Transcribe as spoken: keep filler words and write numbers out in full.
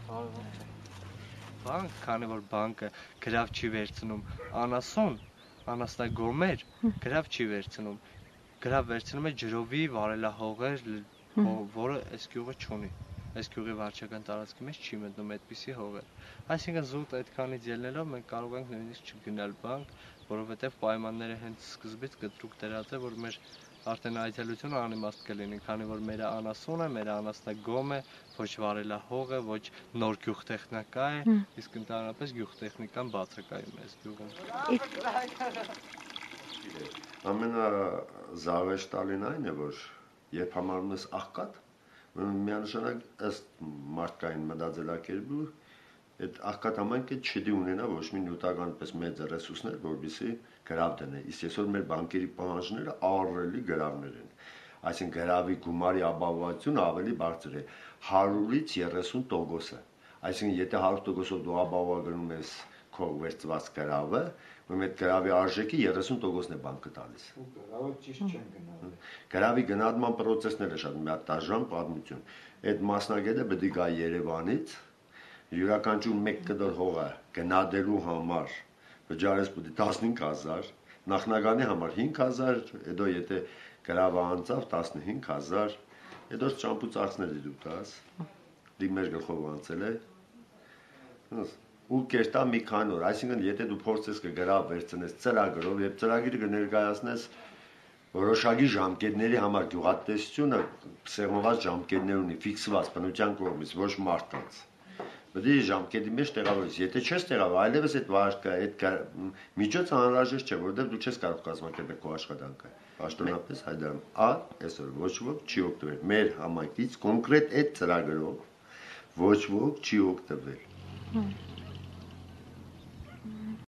Բանկ, քանի որ բանկը գրավ չի վերցնում անասուն, անասնագոմեր, գրավ չի վերցնում, գրավ վերցնում է ջրովի վարելահողեր, որը այս գյուղը չունի, այս գյուղի վարչական տարածքի մեջ չի մտնում այդպիսի հողեր, այսինքն զուտ այդքանից ելնելով մենք կարող ենք նույնիսկ չգնալ բանկ, որովհետև պայմանները հենց սկզբից կտրուկ դրած է, որ մեր արդեն այցելությունը անիմաստ կլինի, քանի որ մեր անասուն է, մեր անասնագոմ է, ոչ վարելահող է, ոչ նոր գյուղտեխնիկա է, իսկ ընդհանրապես գյուղտեխնիկան բացակայում է այս գյուղում։ Ամենազավեշտալին այն է, որ երբ համարում ես աղքատ, միանշանակ ըստ մարդկային մտածելակերպի այդ աղքատ համայնքը չդի ունենա ոչ մի նյութական պես մեծ ռեսուրսներ, որովհետեւ գրավ դնե։ Իսկ այսօր մեր բանկերի պահանջները ահռելի գրավներ են։ Այսինքն գրավի գումարի ապահովությունը ավելի բարձր է հարյուրից երեսուն տոկոսը։ Այսինքն եթե հարյուր տոկոսով դու ապահովագրում ես քո վերծված գրավը, ուրեմն այդ գրավի արժեքի երեսուն տոկոսն է բանկը տալիս։ Գրավը ճիշտ չեն գնալու։ Գրավի գնահատման process-ները շատ մի հատ դաժան պատմություն։ Այդ մասնագետը պետք է գա Երևանից, յուրաքանչյուր մեկ կդոր հողը գնահատելու համար վճարես պետք է տասնհինգ հազար, նախնագանի համար հինգ հազար, հետո եթե գրավը անցավ տասնհինգ հազար, հետո ճամփուծածներ դու տաս, դի մեր գլխով անցել է։ Ու կերտա մի քանի օր, այսինքն եթե դու փորձես կգրավ վերցնես ծրագրով եւ ծրագիրը կներկայացնես որոշակի ժամկետների համար գյուղատնտեսությունը սեղմված ժամկետներ ունի ֆիքսված բնության կողմից ոչ մարդկանց։ Պետք է ժամկետի մեջ տեղավորես, եթե չես տեղավոր, այլևս այդ վարկը, այդ միջոցը անհրաժեշտ չէ, որովհետեւ դու չես կարող կազմակերպել քո աշխատանքը։ Պաշտոնապես Հայդարյան, ա, այսօր ոչ ոք չի օգտվել մեր համայնքից կոնկրետ այդ ծրագրով ոչ ոք չի օգտվել։